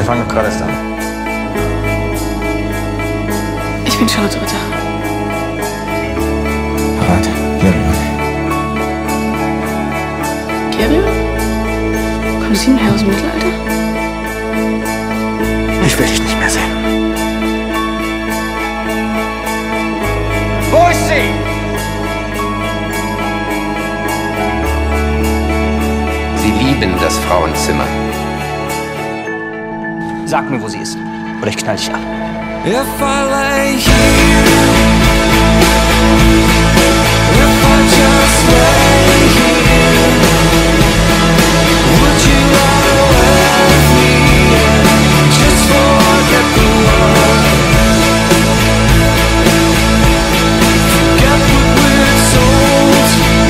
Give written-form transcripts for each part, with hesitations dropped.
Wir fangen gerade erst an. Ich bin Charlotte Ritter. Parat. Gerion. Gerion? Kommen Sie her aus dem Mittelalter? Ich will dich nicht mehr sehen. Wo ist sie? Sie lieben das Frauenzimmer. Sag mir, wo sie ist. Oder ich knall dich ab. If I lay here, if I just lay here, would you lie with me and just forget the world? Forget what we're told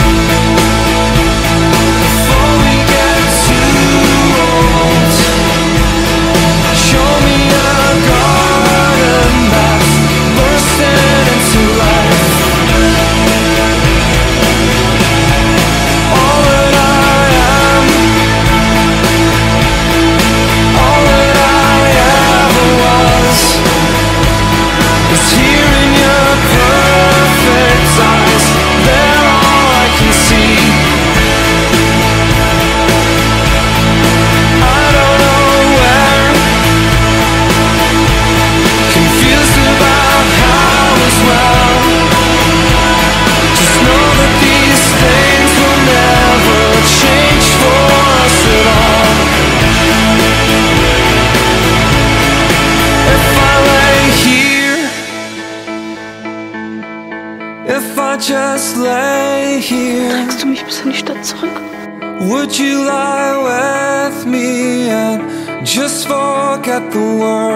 before we get too old. Show me a garden that's bursting into life. All that I am, all that I ever was, is here in your perfect eyes. They're all I can see. I don't know where, confused about how as well. Just know that these things will never change for us at all. If I lay here, if I just lay here, Trägst du mich bis in die Stadt zurück? would you lie with me and just forget the world?